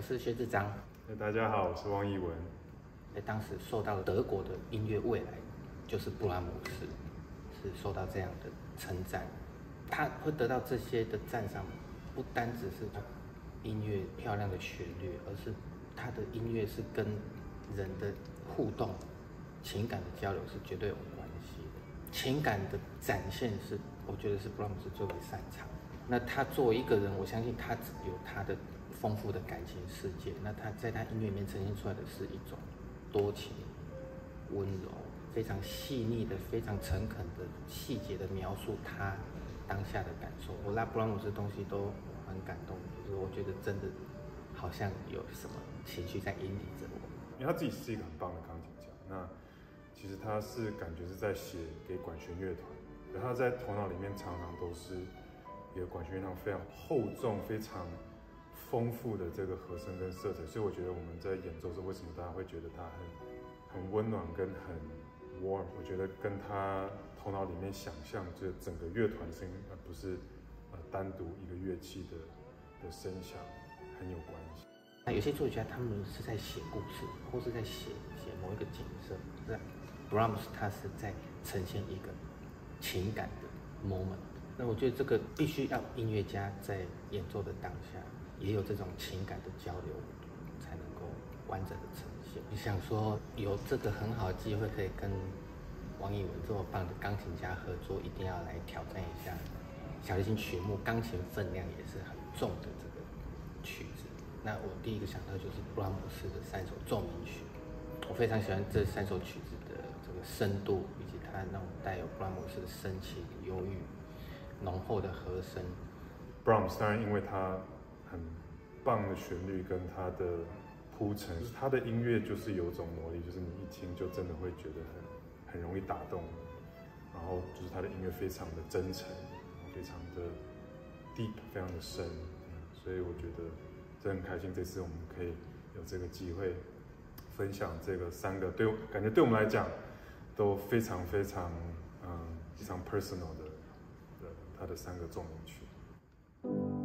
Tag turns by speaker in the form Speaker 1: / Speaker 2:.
Speaker 1: 是薛志章。
Speaker 2: 大家好，我是汪逸文。
Speaker 1: 当时受到德国的音乐未来，就是布拉姆斯，是受到这样的称赞。他会得到这些的赞赏，不单只是他音乐漂亮的旋律，而是他的音乐是跟人的互动、情感的交流是绝对有关系的。情感的展现是，我觉得是布拉姆斯最为擅长。那他作为一个人，我相信他有他的丰富的感情世界。那他在他音乐里面呈现出来的是一种多情、温柔、非常细腻的、非常诚恳的细节的描述他当下的感受。我拉布拉姆斯的东西都很感动，就是我觉得真的好像有什么情绪在引领着我。
Speaker 2: 因为他自己是一个很棒的钢琴家，那其实他是感觉是在写给管弦乐团，而他在头脑里面常常都是一个管弦乐团非常厚重、非常丰富的这个和声跟色彩，所以我觉得我们在演奏的时候，为什么大家会觉得他很温暖跟很 warm？ 我觉得跟他头脑里面想象这整个乐团的声音，而不是单独一个乐器的声响很有关系。
Speaker 1: 那有些作曲家他们是在写故事，或是在写某一个景色。那 Brahms 他是在呈现一个情感的 moment。那我觉得这个必须要音乐家在演奏的当下也有这种情感的交流，才能够完整的呈现。你想说有这个很好的机会可以跟王逸文这么棒的钢琴家合作，一定要来挑战一下小提琴曲目，钢琴分量也是很重的这个曲子。那我第一个想到就是布拉姆斯的3首奏鸣曲，我非常喜欢这3首曲子的这个深度，以及它那种带有布拉姆斯的深情、忧郁、浓厚的和声。
Speaker 2: Brahms 当然因为他很棒的旋律跟他的铺陈，他的音乐就是有种魔力，就是你一听就真的会觉得很容易打动你。然后就是他的音乐非常的真诚，非常的 deep， 非常的深，所以我觉得真的很开心，这次我们可以有这个机会分享这个3个，感觉对我们来讲都非常 personal 的他的3个奏鸣曲。